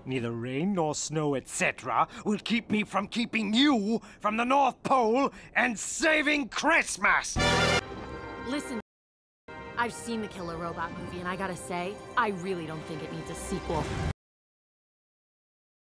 Neither rain nor snow, etc., will keep me from keeping you from the North Pole and saving Christmas! Listen, I've seen the Killer Robot movie, and I gotta say, I really don't think it needs a sequel.